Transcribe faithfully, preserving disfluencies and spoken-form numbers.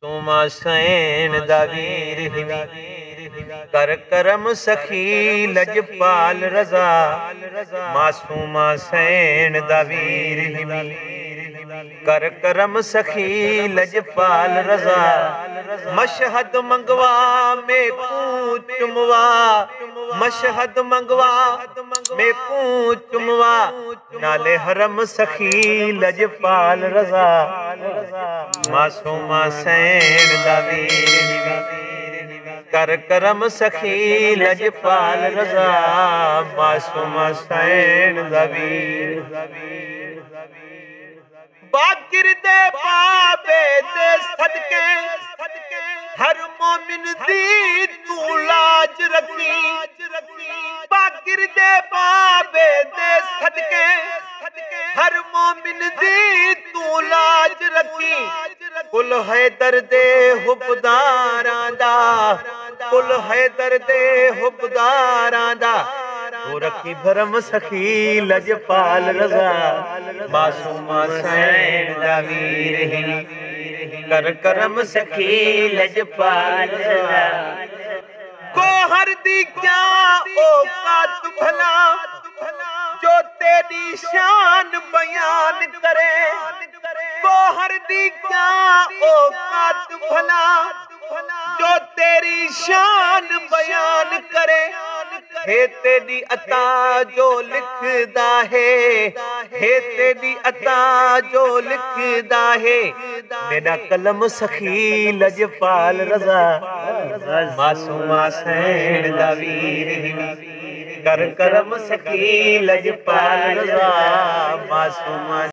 Masuma San दा वीर हिवी कर करम सखी लजपाल रजा। मासूमा सैन दा वीर हिवी कर करम सखी लजपाल रजा। मशहद मंगवा में कू चुमवा, मशहद मंगवा में कू चुमवा, नाले हरम सखी लजपाल रजा। मासूमा सैन दा वीर कर करम सखी लजपाल रजा। मासूमा सैन दा वीर बाकिर दे बाबे दे सदके हर मोमिन दी तू लाज रखी। बाकिर दे बाबे दे सदके हर मोमिन दी तू लाज रखी। कुल हैदर दे हुबदारां दा, कुल हैदर दे हुबदारां दा तू रखी भरम सखी लजपाल रजा। मासूमा सैन दा वीर हिवी कर करम सखी लजपाल रजा। गोहर दी क्या औकात भला जो तेरी शान बयान करे। गोहर दी क्या औकात भला जो तेरी शान बयान करे। हे तेरी अता जो लिखदा है, हे तेरी अता जो लिखदा है, मेरा कलम सखी लजपाल रजा। मासूमा सैन दा वीर हिवी कर करम सखी लजपाल रजा। मासूमा